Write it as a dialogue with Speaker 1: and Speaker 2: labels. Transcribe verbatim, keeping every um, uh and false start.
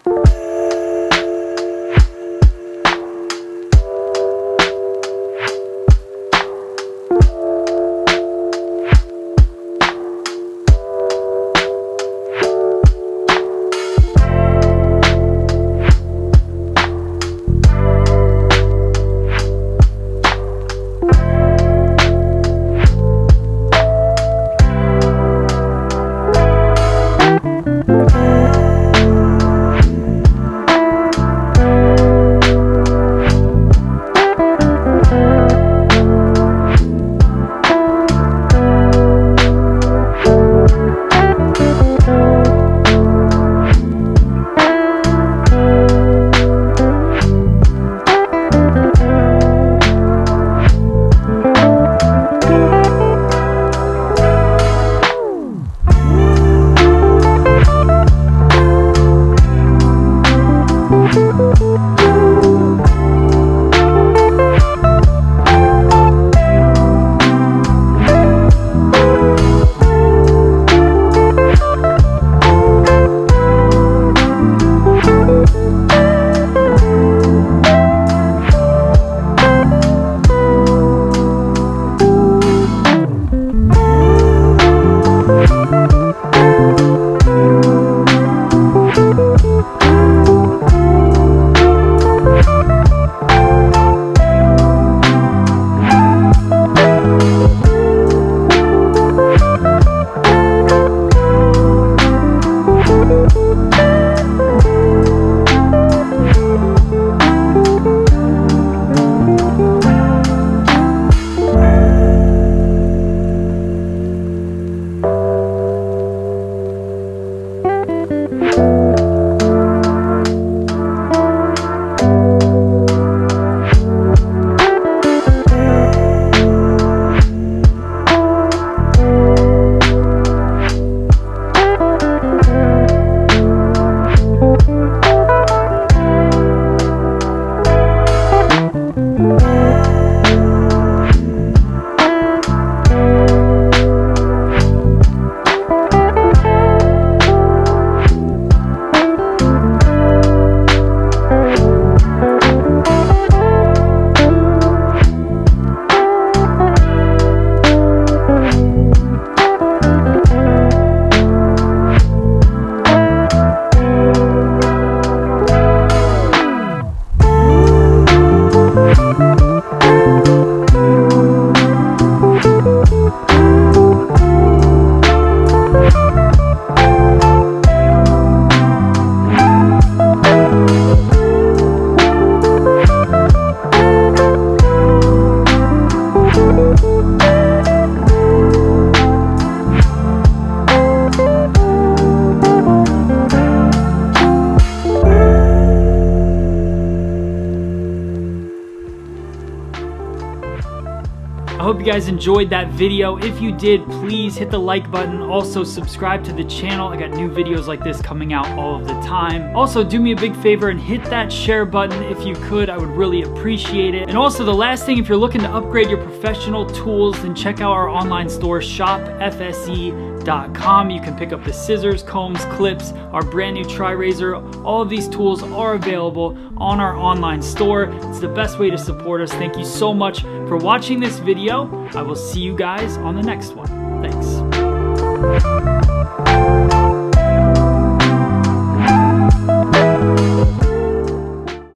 Speaker 1: I hope you guys enjoyed that video. If you did, please hit the like button. Also subscribe to the channel. I got new videos like this coming out all of the time. Also do me a big favor and hit that share button if you could. I would really appreciate it. And also the last thing, if you're looking to upgrade your professional tools, then check out our online store, shop f s e dot com. You can pick up the scissors, combs, clips, our brand new tri-razor. All of these tools are available on our online store. It's the best way to support us. Thank you so much for watching this video. I will see you guys on the next one. Thanks.